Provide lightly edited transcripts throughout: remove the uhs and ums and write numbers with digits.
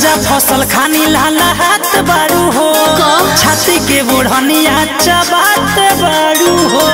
ताजा फसल खानी लाला हाथ बारू हो, छाती के बुढ़निया चबात बारू हो।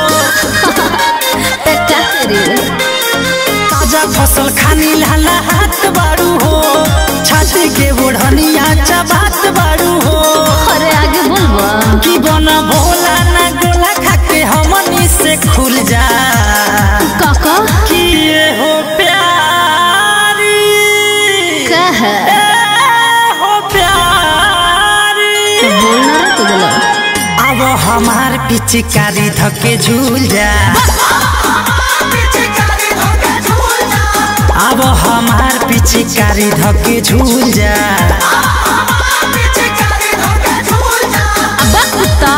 ताजा फसल खानी लाला हाथ बारू हो, छाती के बुढ़निया चबात बारू हो। अरे आगे बोलबा कि बना भोला ना गोला खाके हमनी से खुल जा काका कि ये हो प्यारी कह हो प्यारी बोलना रे तो बोला। अब हमार पिचकारी धके झूल जा, अब हमार पिचकारी धके झूल जा। अब कुत्ता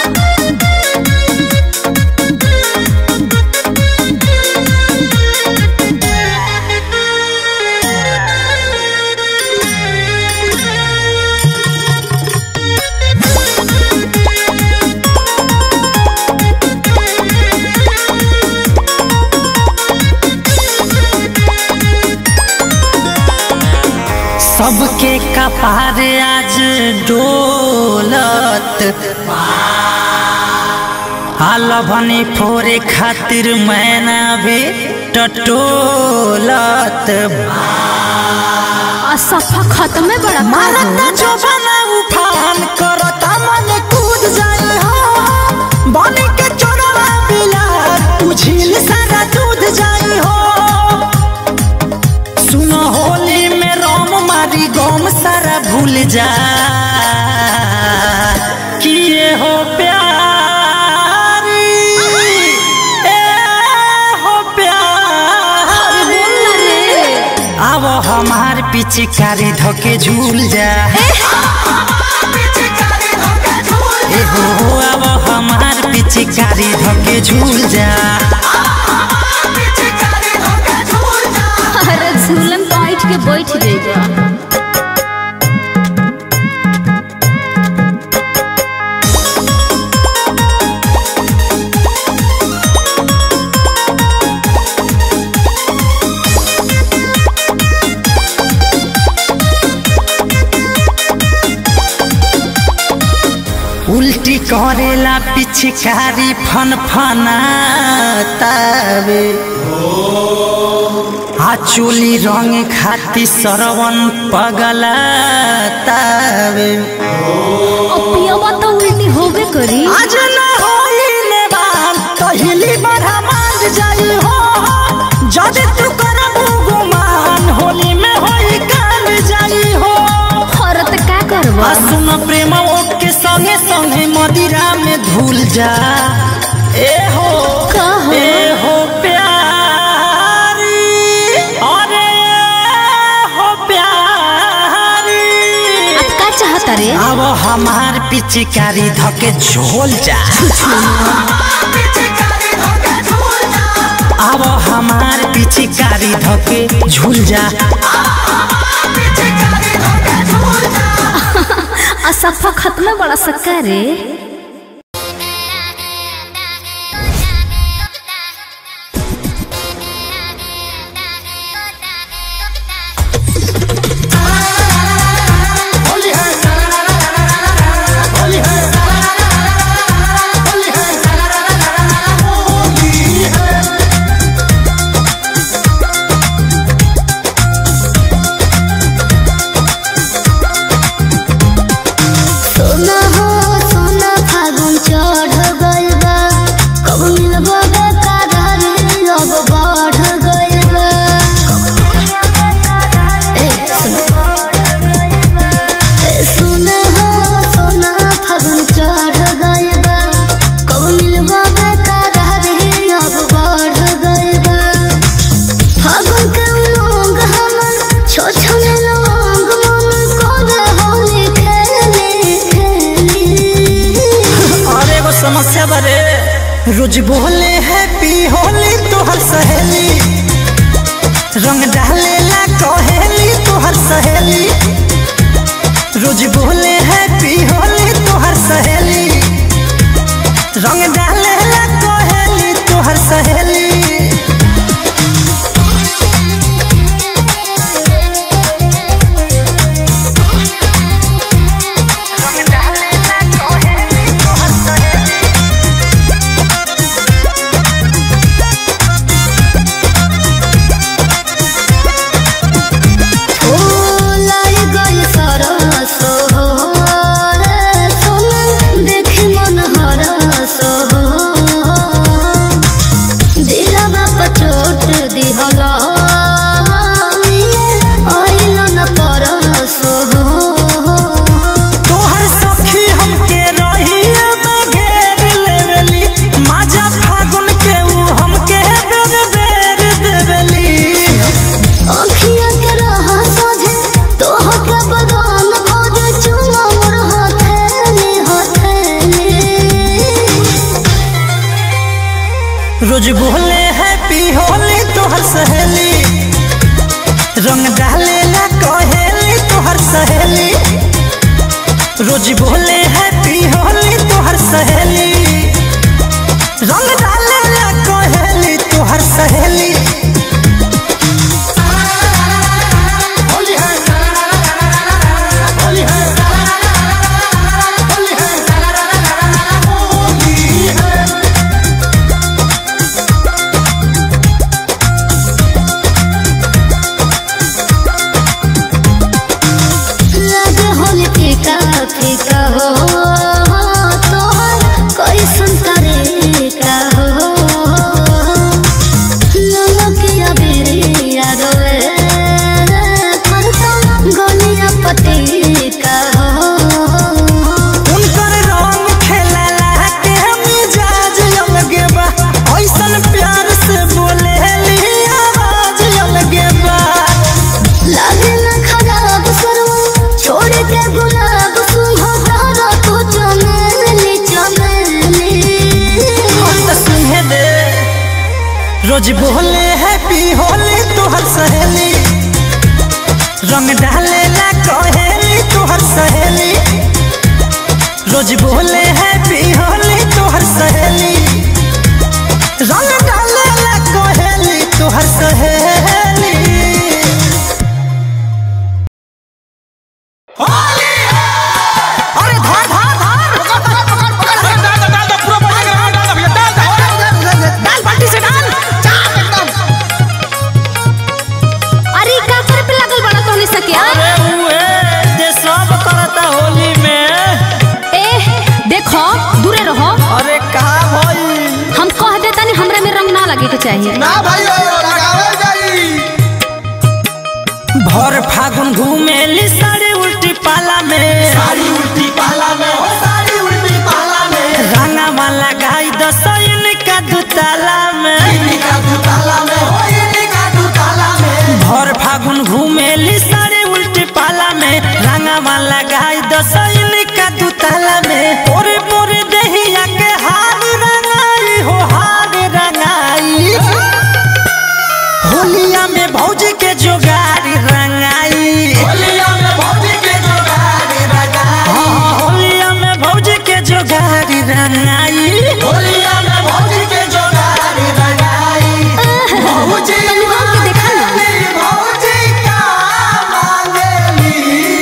सबके कपार आज डोलत, हालभनी फोरे खातिर मैना भी टटोलत। सफा खत्म में बड़ा मारता जो बना उफान करता मन कूद जाए हो, बनी के चोरवा बिला तू झील सारा दूध जाए हो। सुनो होली में रोम मारी गोम सारा भूल जा कि ये हो प्यारी हो प्यारी। अब हमार पिचकारी धके झूल जा, हो अब हमार पिचकारी धके झूल जा। अरे झूलन बैठ के बैठ जाएगा। उल्टी करेला पिचकारी फन फनातावे, आ चोली रंग खाती सरवन पगलातावे। पियावा तो उल्टी होबे करी। आज ना होई लेवान तहिली बढ़ा मान जाई हो, जदे तू करबू गुमान होली में होई कांड जाई हो। औरत का करबा सुन प्रेम के संगे संगे मदिरा में धूल जा। ए हो प्यारी अरे हो प्यारी। अब का चाहता रे? अब हमार पिचकारी धके झोल जा, अब हमार पिचकारी धके झूल जा। सफा खत्म में बड़ा सक्का रे। रोज बोले हैप्पी होली तोहर सहेली, रंग डाले ला कहेली तोहर सहेली। रोज बोले हैप्पी होली तोहर सहेली, रंग डाले ला कहेली तोहर सहेली। रोज बोले हैप्पी होली तोहर सहेली, रंग डालेला कहेली तोहर सहेली। रोज बोले हैप्पी होली तोहर सहेली, रंग डालेला कहेली तोहर सहेली। रोज बोले हैप्पी होली तोहर सहेली, रंग डालेला कहेली तोहर सहेली। रोज बोले हैप्पी होली तोहर सहेली, रंग डालेला कहेली तोहर सहेली। चाहिए ना भाई लगावे जाई। भर फागुन घूमेली साड़ी उल्टी पाला में, साड़ी उल्टी पाला में हो, साड़ी उल्टी पाला में। रंगा वाला गाई दसैन का दुताला में, इनका दुताला में हो, इनका दुताला में। भर फागुन घूमेली साड़ी उल्टी पाला में, रंगा वाला गाई दसैन का दुताला में। पोरे पोरे दहिया के हार रंगाई हो, हार रंगाई। होलिया में भौजी के जोगारी रंगाई, होलिया में भौजी के जोगारी रंगाई। होलिया में भौजी के जोगारी रंगाई, होलिया में भौजी के जोगारी रंगाई। भौजी मांगेली, भौजी का मांगेली,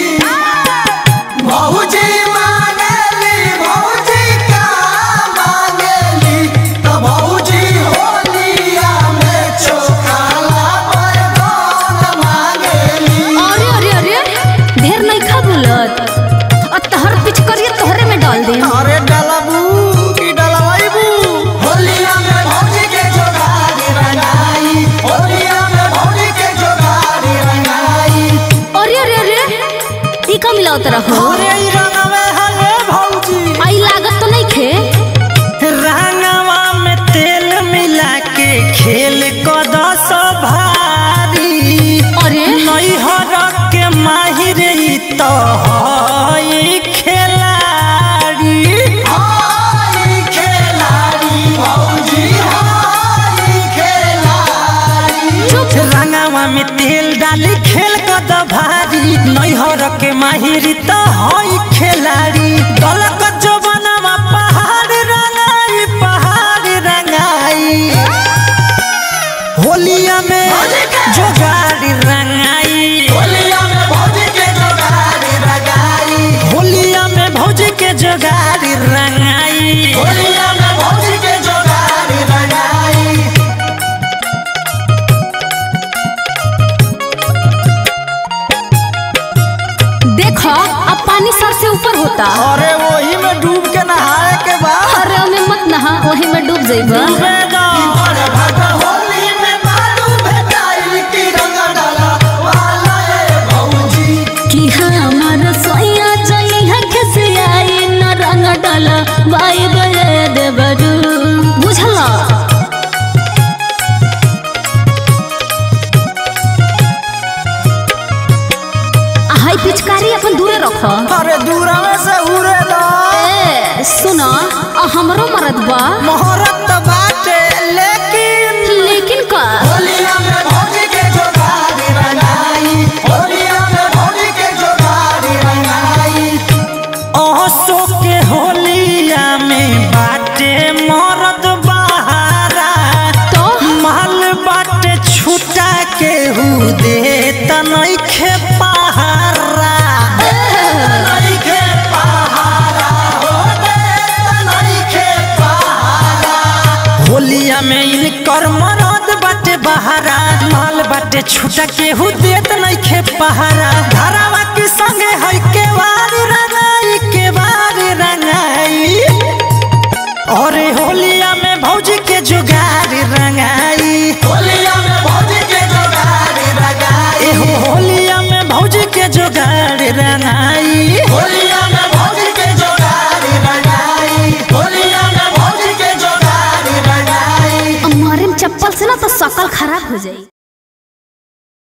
भौजी मांगेली, भौजी का मांगेली। तो भौजी होलिया में चोखाला बरगोन मांगेली। अरे अरे अरे ढेर नहीं खा बोलत, और तहर पिच करिए तोहरे में डाल दे। अरे डालबू की डालवाईबू। होलिया में भौजी के जोगारी रंगाई, होलिया में भौजी के जोगारी रंगाई। अरे अरे अरे ई का मिलाओ तरह हो? अरे ई रंगवे हले भौजी, आई लागत तो नहीं खे। रंगवा में तेल मिला के खेल को दस भारी। अरे नैहर के माहिर ई तो हई खिलाड़ी। हाय खिलाड़ी भौजी, हाय खिलाड़ी। चुप। रंगवा में तेल डाली खेल को द भारी। नैहर के माहिर तो हई खिलाड़ी। दलक जवनवा पहाड़ रंगाई, पहाड़ रंगाई। होलिया में जोगाड़ी रंगाई, होलिया में भौजी के जोगारी रंगाई। होलिया में भौजी के जोगाड़ी रंगाई। होलिया में भौजी के जोगारी रंगाई। देखो अब पानी सर से ऊपर होता। अरे वही में डूब के नहाए के बाद अरे में मत नहा, वही में डूब जाइबा। डूबेगा। बड़ भग होली में बालू भेटाइल की रंग डाला वाला ए भौजी। कि हमारा सोया चली है कैसे आई न रंग डाला बाई बजे दे बड़ू। बुझला? हाई पिचकारी अपन दूरे रखो। अरे दूरवे से उड़े दो। ए सुनो हमरो मरद बा। मोहरत बाटे ले में इनकर मरद बाटे बहारा माल बाटे छुटा केहू देत नइखे पहारा धरावा के संगे है के वारी रंगाई और होलिया में भौजी के जुगारी रंगाई होलिया में भौजी के जोगारी रंगाई होलिया में भौजी के जुगारी रंगाई होलिया में भौजी के जोगारी रंगाई होलिया में भौजी के जोगारी रंगाई मारे में चप्पल से ना तो शकल खराब हो जाई।